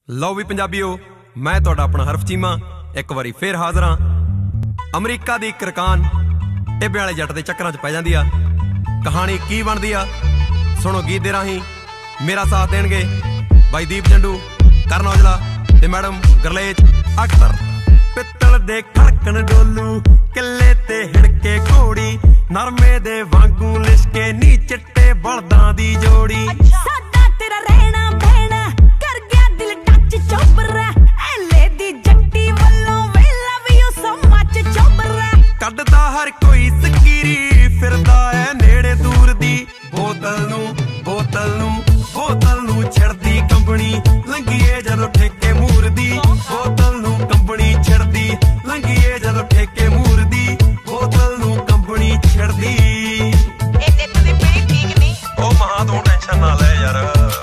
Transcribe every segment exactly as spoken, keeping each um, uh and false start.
ਲਓ ਵੀ ਪੰਜਾਬੀਓ, ਮੈਂ ਤੁਹਾਡਾ ਆਪਣਾ ਹਰਫ ਚੀਮਾ ਇੱਕ ਵਾਰੀ ਫੇਰ ਹਾਜ਼ਰ ਹਾਂ। ਅਮਰੀਕਾ ਦੀ ਇੱਕ ਰਕਾਨ ਟਿੱਬੇ ਵਾਲੇ ਜੱਟ ਦੇ ਚੱਕਰਾਂ 'ਚ ਪੈ ਜਾਂਦੀ ਆ। ਕਹਾਣੀ ਕੀ ਬਣਦੀ ਆ ਸੁਣੋ ਗੀਤ ਦੇ ਰਾਹੀਂ। ਮੇਰਾ ਸਾਥ ਦੇਣਗੇ ਬਾਈ ਦੀਪ ਜੰਡੂ, ਕਰਨ ਔਜਲਾ ਤੇ ਮੈਡਮ ਗਰਲੇਜ ਅਖਤਰ। ਪਿੱਤਲ ਦੇ ਖੜਕਣ ਡੋਲੂ ਕਿੱਲੇ ਤੇ ਹਿੜਕੇ ਘੋੜੀ, ਨਰਮੇ ਦੇ ਵਾਂਗੂ ਲਿਸ਼ਕੇ ਨੀ ਚਿੱਟੇ ਬਲਦਾਂ ਦੀ ਜੋੜੀ। ਸਾਡਾ ਤੇਰਾ ਰਹਿਣਾ ਬਹਿਣਾ ਕਰ ਗਿਆ ਦਿਲ ਟੱਚ ਚੋਬਰਾ, ਐਲੇ ਦੀ ਜੱਟੀ ਵੱਲੋਂ ਵੇ ਲਵ ਯੂ ਸੋ ਮੱਚ ਚੋਬਰਾ। ਕੱਢਦਾ ਹਰ ਕੋਈ ਸਕੀਰੀ ਫਿਰਦਾ ਐ ਨੇੜੇ ਦੂਰ ਦੀ, ਬੋਤਲ ਨੂੰ ਬੋਤਲ ਨੂੰ ਬੋਤਲ ਨੂੰ ਛੜਦੀ ਕੰਬਣੀ ਲੰਘੀਏ ਜਦੋਂ ਠੇਕੇ ਮੂਰ ਦੀ। ਬੋਤਲ ਨੂੰ ਕੰਬਣੀ ਛੜਦੀ ਲੰਘੀਏ ਜਦੋਂ ਠੇਕੇ ਮੂਰ ਦੀ, ਬੋਤਲ ਨੂੰ ਕੰਬਣੀ ਛੜਦੀ। ਇਹ ਨਿੱਤ ਦੀ ਪੀੜੀ ਠੀਕ ਨਹੀਂ। ਉਹ ਮਹਾਂ ਤੂੰ ਟੈਨਸ਼ਨ ਨਾ ਲੈ ਯਾਰ,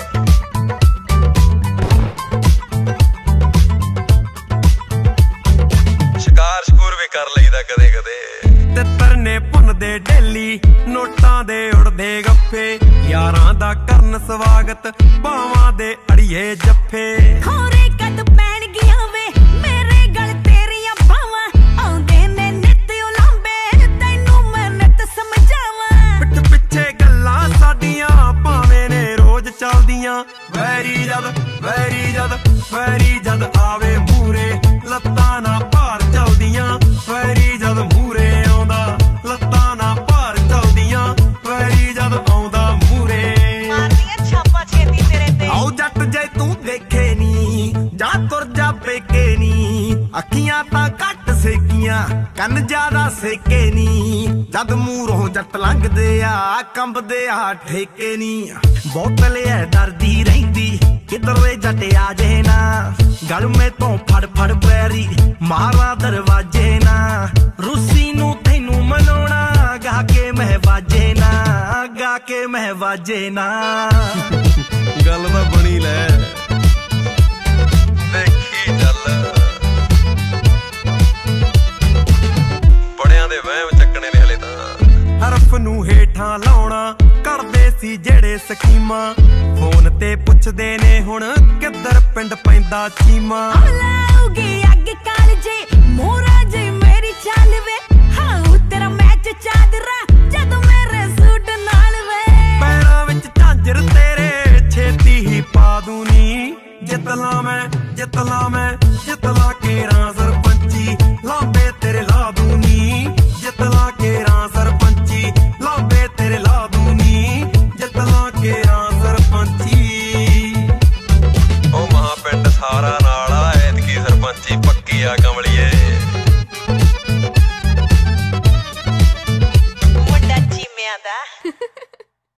ਸ਼ਿਕਾਰ ਸ਼ਕੂਰ ਵੀ ਕਰ ਲਈਦਾ ਕਦੇ ਕਦੇ। ਤੇ ਤਰਨੇ ਭੁੰਨਦੇ ਡੇਲੀ ਨੋਟਾਂ ਦੇ ਉੜਦੇ ਗੱਫੇ, ਯਾਰਾਂ ਦਾ ਕਰਨ ਸਵਾਗਤ ਬਾਵਾਂ ਦੇ ਅੜੀਏ ਜੱਫੇ। ਖੋਰੇ ਕਦ ਪੈਣ ਗਿਆ ਵੇ ਮੇਰੇ ਗਲ ਤੇਰੀਆਂ ਬਾਵਾਂ, ਆਉਂਦੇ ਨੇ ਨਿੱਤ ਉਲਾਂਬੇ ਤੈਨੂੰ ਮੈਂ ਨਿੱਤ ਸਮਝਾਵਾਂ। ਪਿੱਠ ਪਿੱਛੇ ਗੱਲਾਂ ਸਾਡੀਆਂ ਭਾਵੇਂ ਨੇ ਰੋਜ਼ ਚੱਲਦੀਆਂ, ਵੈਰੀ ਜਦ ਵੈਰੀ ਜਦ ਵੈਰੀ ਜਦ ਆਵੇ ਮੂਰੇ ਲੱਤਾਂ ਨਾ ਭਾਰ ਚੱਲਦੀਆਂ। ਵੈਰੀ ਜਦ ਮੂਰੇ ਆਉਂਦਾ ਲੱਤਾਂ ਨਾ ਭਾਰ ਚੱਲਦੀਆਂ, ਵੈਰੀ ਜਦ ਆਉਂਦਾ ਮੂਰੇ ਮਾਰਦੀਆਂ ਛਾਪਾਂ ਛੇਤੀ ਤੇਰੇ ਤੇ। ਆਓ ਜੱਟ ਜੇ ਤੂੰ ਦੇਖੇ ਨੀ ਜਾ ਤੁਰ ਜਾ ਪੇਕੇ ਨੀ, ਅੱਖੀਆਂ ਤਾਂ ਘੱਟ ਸੇਕੀਆਂ ਕੰਨ ਜ਼ਿਆਦਾ ਸੇਕੇ ਨੀ। ਜਦ ਮੂਹਰੋਂ ਜੱਟ ਲੰਘਦੇ ਆ ਕੰਬਦੇ ਆ ਠੇਕੇ ਨੀ। ਬੋਤਲ ਐ ਡਰਦੀ ਰਹਿੰਦੀ ਕਿਧਰੇ ਜੱਟ ਆ ਜੇ ਨਾ, ਗਲ ਮੇ ਤੋਂ ਫੜ ਫੜ ਪੈਰੀ ਮਾਰਾਂ ਦਰਵਾਜੇ ਨਾ। ਰੂਸੀ ਨੂੰ ਤੈਨੂੰ ਮਨਾਉਣਾ ਗਾ ਕੇ ਮਹਿਵਾਜੇ ਨਾ, ਗਾ ਕੇ ਮਹਿਵਾਜੇ ਨਾ। ਗੱਲ ਤਾਂ ਬਣੀ ਲੈ ਦੇਖੀ ਚੱਲ, ਬੜਿਆਂ ਦੇ ਵਹਿਮ ਚੱਕਣੇ ਨੇ ਹਲੇ ਤਾਂ। ਹਰਫ ਨੂੰ ਹੇਠਾਂ ਲਾਉਣਾ ਕਰਦੇ ਸੀ ਜਿਹੜੇ ਸਕੀਮਾਂ, ਫੋਨ ਤੇ ਪੁੱਛਦੇ ਨੇ ਹੁਣ ਕਿੱਧਰ ਪਿੰਡ ਪੈਂਦਾ ਚੀਮਾ। ਲਾਉਗੀ ਅੱਗ ਕਾਲਜੇ ਮੋਰਾ ਜੇ ਮੇਰੀ ਚਾਲ ਵੇ, ਹਾਉ ਤੇਰਾ ਮੈਚ ਚਾਦਰਾ ਜਦੋਂ ਮੇਰੇ ਸੂਟ ਨਾਲ ਵੇ। ਪੈਰਾਂ ਵਿੱਚ ਝਾਂਜਰ ਤੇਰੇ ਛੇਤੀ ਹੀ ਪਾ ਦੂੰ ਨੀ, ਜਿੱਤ ਲਾ ਮੈਂ ਜਿੱਤ ਲਾ ਮੈਂ ਜਿੱਤ ਲਾ ਕੇ ਰਾਂ ਸਰਪੰਚੀ ਲਾਂਬੇ ਤੇਰੇ ਲਾ ਦੂੰ ਨੀ। ਜਿੱਤ ਲਾ ਕੇ ਰਾਂ ਸਰਪੰਚੀ ਲਾਂਬੇ ਤੇਰੇ ਲਾ ਦੂੰ ਨੀ, ਜਿੱਤ ਲਾ ਕੇ ਰਾਂ ਸਰਪੰਚੀ। ਉਹ ਮਹਾ ਪਿੰਡ ਸਾਰਾ ਨਾਲ ਆ ਐਤਕੀ ਸਰਪੰਚੀ ਪੱਕੀ ਆ ਕਮਲੀਏ। ਮੁੰਡਾ ਚੀਮਿਆਂ ਦਾ